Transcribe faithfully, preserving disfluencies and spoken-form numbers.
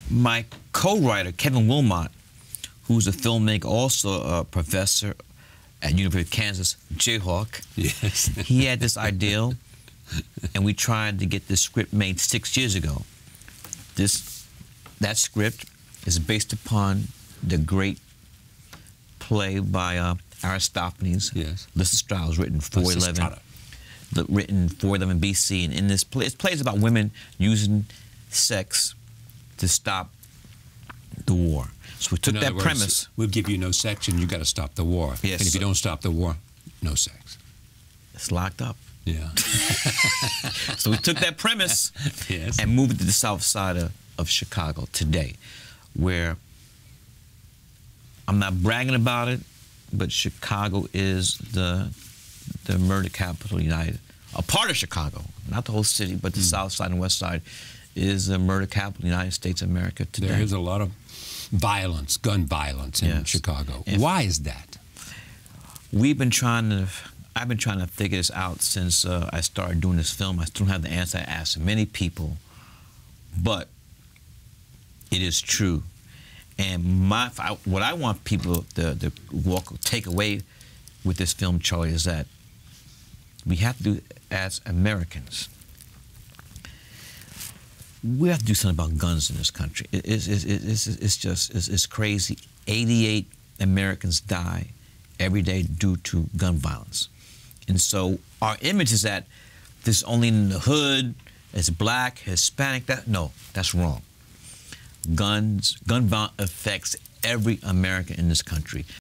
my co-writer, Kevin Wilmot, who's a filmmaker, also a professor at University of Kansas, ChiRaq. Yes. He had this ideal, and we tried to get this script made six years ago. This, that script is based upon the great play by uh, Aristophanes. Yes. Lysistrata was written four eleven. The, written four eleven B C, and in this play, this play is about women using sex to stop the war. So we took In that other words, premise. We'll give you no sex, and you got to stop the war. Yes. And if you don't stop the war, no sex. It's locked up. Yeah. So we took that premise Yes. and moved it to the south side of, of Chicago today, where I'm not bragging about it, but Chicago is the the murder capital of the United, a part of Chicago, not the whole city, but the mm. south side and west side is the murder capital of the United States of America today. There is a lot of violence, gun violence in yes. Chicago. If Why is that? We've been trying to, I've been trying to figure this out since uh, I started doing this film. I still don't have the answer. I asked many people, but it is true. And my, I, what I want people to, to walk, take away with this film, Charlie, is that we have to do, as Americans, we have to do something about guns in this country. It, it's, it's, it's, it's just, it's, it's crazy. eighty-eight Americans die every day due to gun violence. And so our image is that this is only in the hood, it's black, Hispanic, that, no, that's wrong. Guns, gun violence affects every American in this country.